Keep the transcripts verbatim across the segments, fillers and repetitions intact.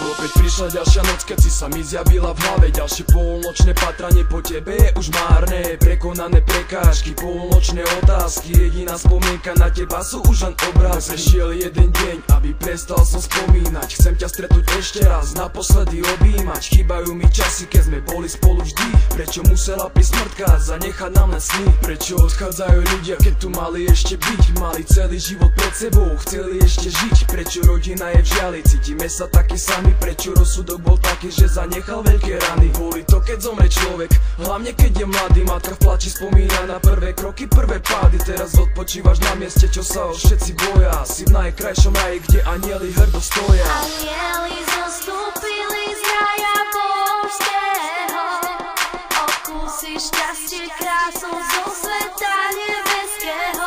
Opäť prišla ďalšia noc, keď si sa mi zjavila v hlave. Ďalšie polnočné patranie po tebe je už márne. Prekonané prekážky, polnočné otázky, jediná spomienka na teba sú už len obraz. Prešiel jeden deň, aby prestal som spomínať. Chcem ťa stretnúť ešte raz, naposledy objímať. Chýbajú mi časy, keď sme boli spolu vždy. Prečo musela prísť smrtka, zanechať nám len sny? Prečo odchádzajú ľudia, keď tu mali ešte byť? Mali celý život pred sebou, chceli ešte žiť. Prečo rodina je v žiali, cítime sa takí sami? Prečo rozsudok bol taký, že zanechal veľké rany? Boli to, keď zomre človek, hlavne keď je mladý. Matka v plači spomína na prvé kroky, prvé pády. Teraz odpočívaš na mieste, čo sa o všetci boja. Si v najkrajšom raji, kde anieli hrdo stoja. Anieli zostúpili z raja božského. Okúsi šťastie, krásu zo sveta nebeského.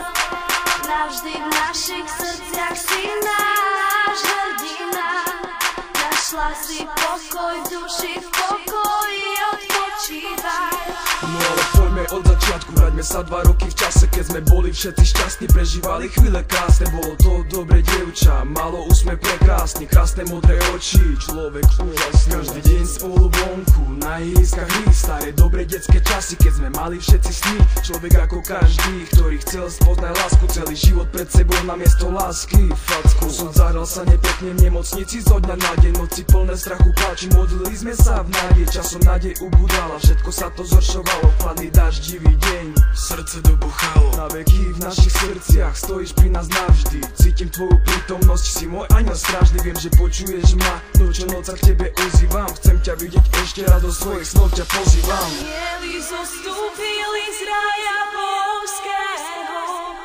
Navždy v našich srdciach si náš hrdina. Našla si pokoj v duši, v pokoji odpočívaj. No ale poďme od začiatku, vráťme sa dva roky v čase, keď sme boli všetci šťastní, prežívali chvíle krásne. Bolo to dobré dievča, malo úsmev prekrásny, krásne modré oči, človek úžasný. Každý deň spolu vonku, na ihriskách hry, staré dobré detské časy, keď sme mali všetci sny. Človek ako každý, ktorý chcel spoznať lásku, celý život pred sebou namiesto lásky facku. Som zahral sa nepekne v nemocnici zo dňa na deň, noci plné strachu, pláči, modlili sme sa v nádej. Časom nádej ubudala, všetko sa to zhoršovalo, chladný daždivý deň, srdce dobuchalo. Na veky v našich srdciach stojíš pri nás navždy. Cítim tvoju prítomnosť, si môj aniel strážny. Viem, že počuješ ma, noč o noc sa k tebe ozývam. Chcem ťa vidieť ešte raz, do svojich snov ťa pozývam. Anieli zostúpili z raja božského.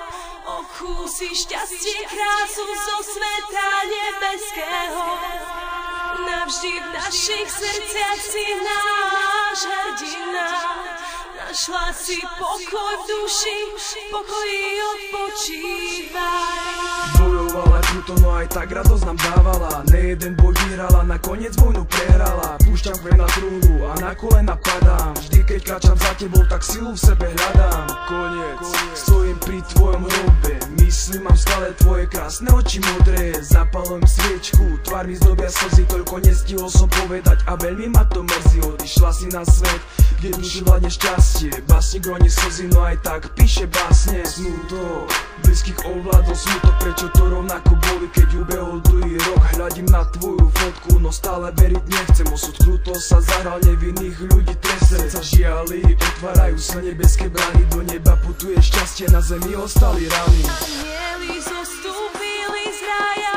Okúsi šťastie, krásu zo sveta nebeského. Navždy v našich srdciach si náš hrdina. Našla si pokoj v duši, v pokoji odpočívaj. Bojovala kruto, no aj tak radosť nám dávala. Nejeden boj vyhrala, nakoniec vojnu prehrala. Púšťam kve na trúnu a na kolena padám. Vždy keď kráčam za tebou, tak silu v sebe hľadám. Koniec, stojím pri tvojom hrobe. Myslím, mám stále tvoje krásne oči modré. Zapalujem sviečku, tvár mi zdobia slzy. Toľko nestihol som povedať a veľmi ma to mrzí. Odišla si na svet, kde duši vládne šťastie. Básnik roní slzy, no aj tak píše básne. Smutok, blízkych ovládol smutok. Prečo to rovnako boli, keď ubehol druhý rok? Hľadím na tvoju fotku, no stále veriť nechcem. Osud kruto sa zahral, nevinných ľudí trese. Sa žiali, otvárajú sa nebeské brány. Do neba putuje šťastie, na zemi ostali rany. Anieli zostúpili z raja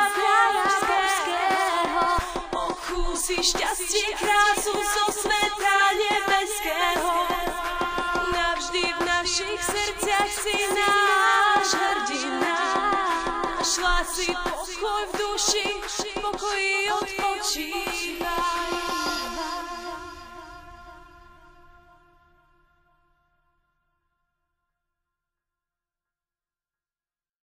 božského. Okúsi šťastie, krásu zo sveta nebeského. Navždy v našich srdciach si náš hrdina. Našla si pokoj v duši, v pokoji odpočívaj.